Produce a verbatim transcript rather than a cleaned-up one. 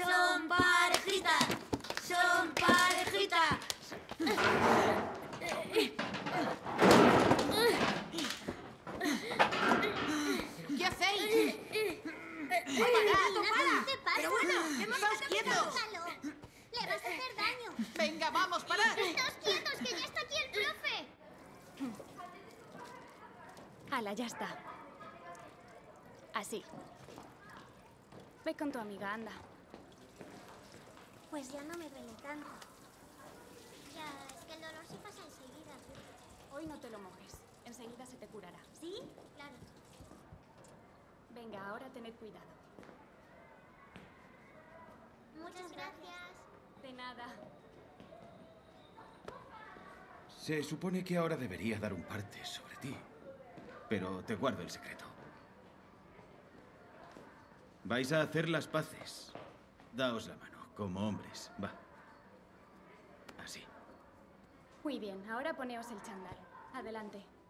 Son parejitas. Son parejitas. ¿Qué hacéis? ¡Para, tú para! ¿Qué pasa? Pero bueno, ¡estáos quietos! Déjalo. Le vas a hacer daño. ¡Venga, vamos, parad! ¡Estáos quietos, que ya está aquí el profe! Hala, ya está. Así. Ve con tu amiga, anda. Pues ya no me duele tanto. Ya, es que el dolor se pasa enseguida. Hoy no te lo mojes. Enseguida se te curará. ¿Sí? Claro. Venga, ahora tened cuidado. Muchas gracias. De nada. Se supone que ahora debería dar un parte sobre ti. Pero te guardo el secreto. Vais a hacer las paces. Daos la mano, como hombres. Va. Así. Muy bien, ahora poneos el chándal. Adelante.